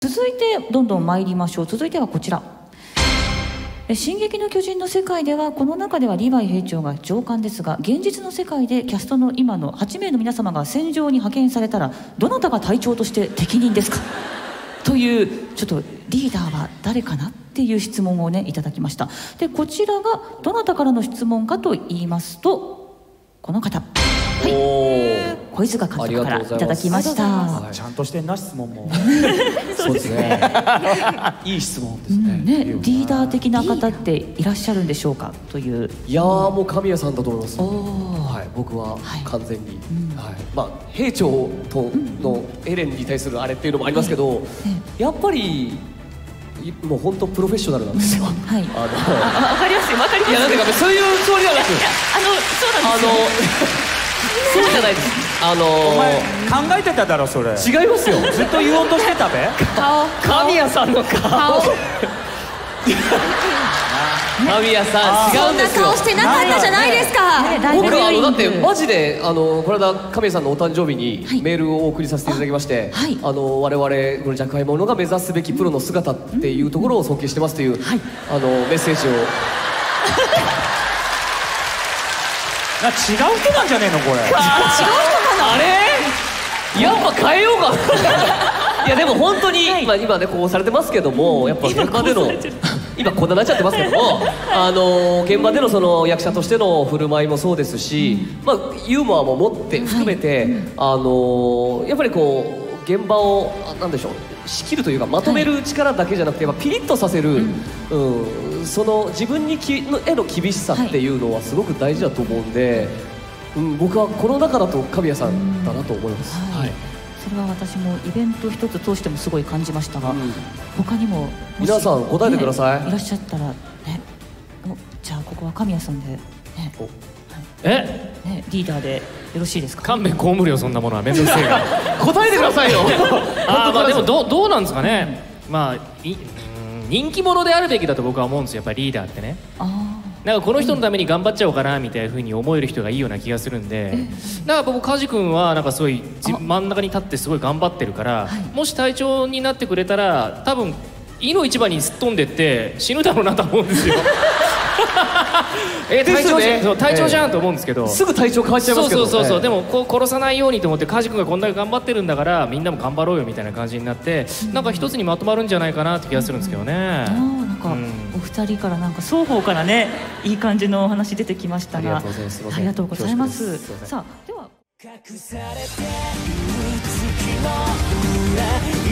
続いてどんどん参りましょう。続いてはこちら。進撃の巨人の世界ではこの中ではリヴァイ兵長が上官ですが、現実の世界でキャストの今の8名の皆様が戦場に派遣されたらどなたが隊長として適任ですかという、ちょっとリーダーは誰かなっていう質問をねいただきました。でこちらがどなたからの質問かと言いますと、この方、はい、小泉監督からいただきました。 ちゃんとしてんな、質問も。 そうですね。いい質問ですね。 リーダー的な方っていらっしゃるんでしょうかという。 いやー、もう神谷さんだと思います。はい、僕は完全に。はい、まあ兵長とのエレンに対するあれっていうのもありますけど、やっぱりもう本当プロフェッショナルなんですよ。 はい。わかりますよ、わかります。 いや、なんていうかそういうつもりはなく、 そうなんですよ。 そうじゃないです。 お前考えてただろそれ。 違いますよ。 ずっと言おうとしてたべ。 神谷さんの顔。神谷さん違うんですよ。 そんな顔してなかったじゃないですか。 僕だってマジでこの間神谷さんのお誕生日にメールをお送りさせていただきまして、我々この若輩者が目指すべきプロの姿っていうところを尊敬してますというメッセージを。 違う人なんじゃねえのこれ。違う人かな。 あれやっぱ変えようかいやでも本当に今ねこうされてますけども、やっぱ現場での今こんなになっちゃってますけども、現場でのその役者としての振る舞いもそうですし、まあユーモアも持って含めて、やっぱりこう現場をなんでしょう、仕切るというかまとめる力だけじゃなくて、やっぱピリッとさせる、その自分にへの厳しさっていうのはすごく大事だと思うんで、僕はこの中だと神谷さんだなと思います。 それは私もイベント一つ通してもすごい感じましたが、他にも皆さん答えてください。 いらっしゃったらね、じゃあここは神谷さんでリーダーでよろしいですか。 勘弁被るよ、そんなものは面倒くせえから答えてくださいよ。 まあでもどうなんですかね。まあ人気者であるべきだと僕は思うんですよ、やっぱりリーダーってね。なんかこの人のために頑張っちゃおうかなみたいな風に思える人がいいような気がするんで、だから僕梶君はなんかすごい真ん中に立ってすごい頑張ってるから、もし隊長になってくれたら多分いの一番にすっ飛んでって死ぬだろうなと思うんですよ。隊長じゃんと思うんですけど、 すぐ隊長変わっちゃいますけど。 そうでもこう殺さないようにと思って、梶君がこんだけ頑張ってるんだからみんなも頑張ろうよみたいな感じになって、なんか一つにまとまるんじゃないかなって気がするんですけどね。 なんかお二人からなんか双方からね、いい感じのお話出てきましたが、ありがとうございます。さあでは。隠されている月の裏